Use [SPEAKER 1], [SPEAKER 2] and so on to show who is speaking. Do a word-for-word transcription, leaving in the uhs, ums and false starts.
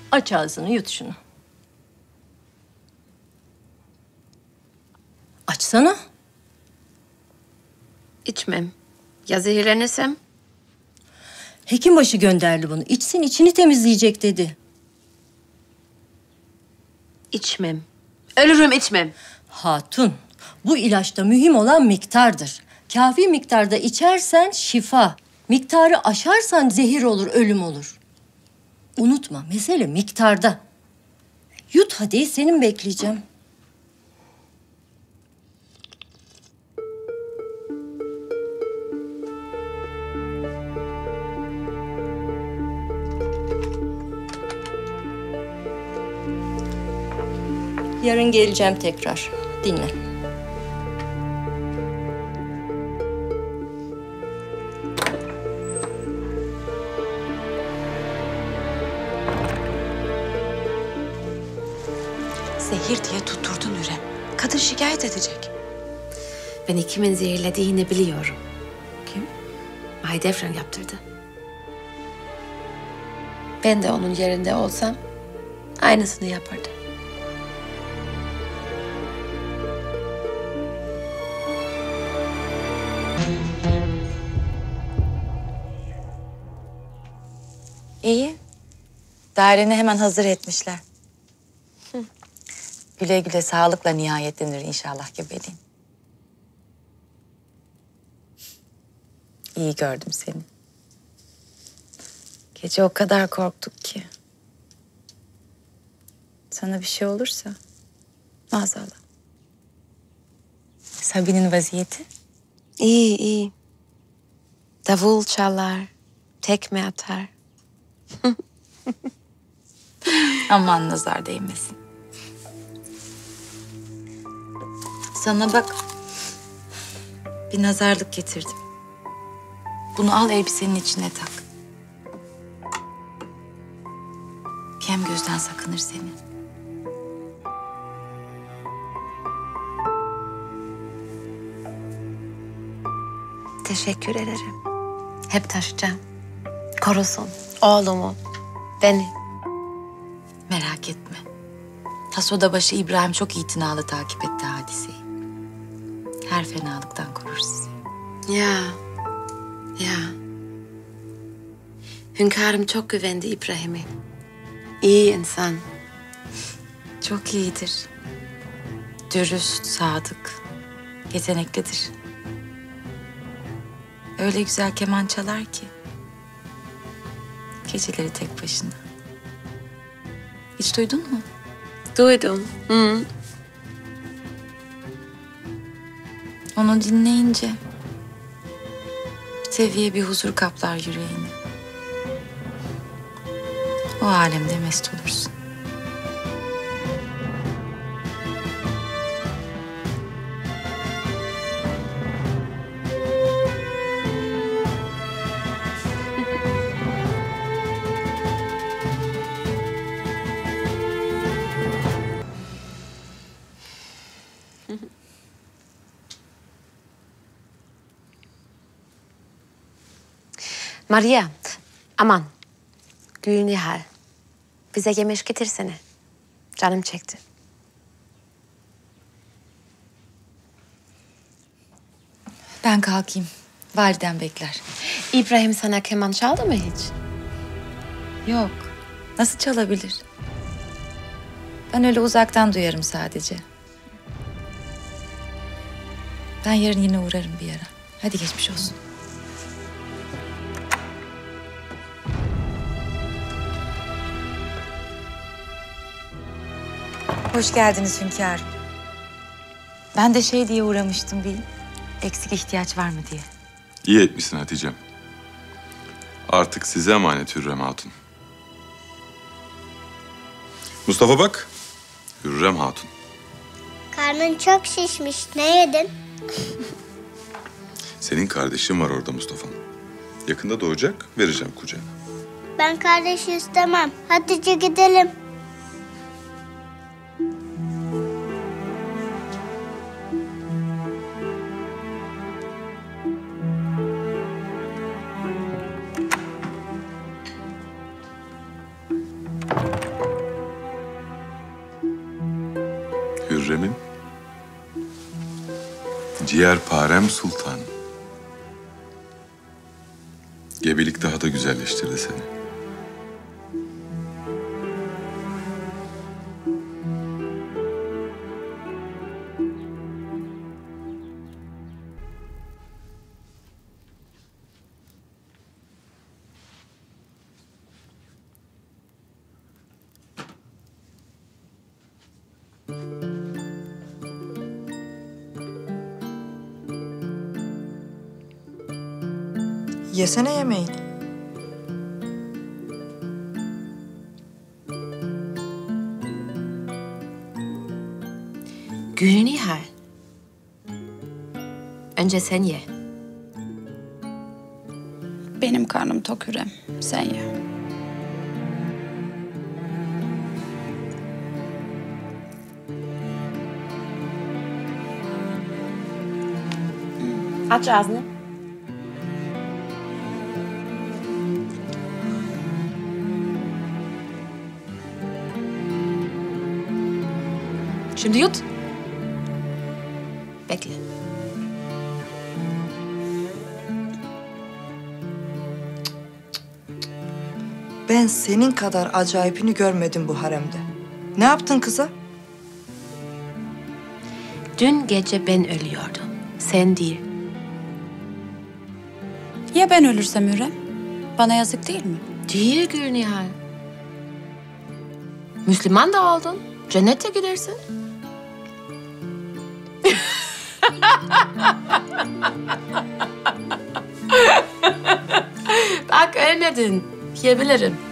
[SPEAKER 1] Aç ağzını, yut şunu. Açsana.
[SPEAKER 2] İçmem. Ya zehirlenirsem?
[SPEAKER 1] Hekimbaşı gönderdi bunu. İçsin, içini temizleyecek dedi.
[SPEAKER 2] İçmem. Ölürüm, içmem.
[SPEAKER 1] Hatun, bu ilaçta mühim olan miktardır. Kafi miktarda içersen şifa. Miktarı aşarsan zehir olur, ölüm olur. Unutma, mesele miktarda. Yut hadi, senin bekleyeceğim. Yarın geleceğim tekrar. Dinle.
[SPEAKER 3] Zehir diye tutturdun Hürrem. Kadın şikayet edecek.
[SPEAKER 2] Beni kimin zehirlediğini biliyorum.
[SPEAKER 3] Kim?
[SPEAKER 2] Mahidevran yaptırdı. Ben de onun yerinde olsam aynısını yapardım.
[SPEAKER 3] İyi. Daireni hemen hazır etmişler. Hı. Güle güle sağlıkla nihayetlenir inşallah gebeliğin. İyi gördüm seni. Gece o kadar korktuk ki. Sana bir şey olursa maazallah. Sabi'nin vaziyeti?
[SPEAKER 2] İyi, iyi. Davul çalar, tekme atar.
[SPEAKER 3] Aman nazar değmesin. Sana bak. Bir nazarlık getirdim. Bunu al elbisenin içine tak. Kem gözden sakınır seni.
[SPEAKER 2] Teşekkür ederim. Hep taşıyacağım. Korusun oğlumu, beni.
[SPEAKER 3] Merak etme. Tasodabaşı İbrahim çok itinalı takip etti hadiseyi. Her fenalıktan korur sizi.
[SPEAKER 2] Ya, ya. Hünkârım çok güvendi İbrahim'e. İyi insan.
[SPEAKER 3] Çok iyidir. Dürüst, sadık, yeteneklidir. Öyle güzel keman çalar ki. Geceleri tek başına. Hiç duydun mu?
[SPEAKER 2] Duydum. Hı.
[SPEAKER 3] Onu dinleyince bir seviye bir huzur kaplar yüreğini. O alemde mest olursun.
[SPEAKER 2] Maria, aman. Gülnihal. Bize yemek getirsene. Canım çekti.
[SPEAKER 3] Ben kalkayım. Validen bekler.
[SPEAKER 2] İbrahim sana keman çaldı mı hiç?
[SPEAKER 3] Yok. Nasıl çalabilir? Ben öyle uzaktan duyarım sadece. Ben yarın yine uğrarım bir ara. Hadi geçmiş olsun. Hoş geldiniz hünkârım. Ben de şey diye uğramıştım bir eksik ihtiyaç var mı diye.
[SPEAKER 4] İyi etmişsin Hatice'm. Artık size emanet Hürrem Hatun. Mustafa bak. Hürrem Hatun.
[SPEAKER 5] Karnın çok şişmiş. Ne yedin?
[SPEAKER 4] Senin kardeşin var orada Mustafa'm. Yakında doğacak, vereceğim kucağına.
[SPEAKER 5] Ben kardeşi istemem. Hatice gidelim.
[SPEAKER 4] Hürrem'in ciğerparem sultan. Gebelik daha da güzelleştirdi seni.
[SPEAKER 6] Yesene yemeğini.
[SPEAKER 2] Gülnihal. Önce sen ye.
[SPEAKER 7] Benim karnım tok Hürrem. Sen ye.
[SPEAKER 2] Aç ağzını. Şimdi yut. Bekle.
[SPEAKER 6] Ben senin kadar acayipini görmedim bu haremde. Ne yaptın kıza?
[SPEAKER 2] Dün gece ben ölüyordum. Sen değil.
[SPEAKER 7] Ya ben ölürsem Hürrem? Bana yazık değil mi?
[SPEAKER 2] Değil Gülnihal. Müslüman da oldun. Cennete gidersin. Bak ölmedin. Yiyebilirim.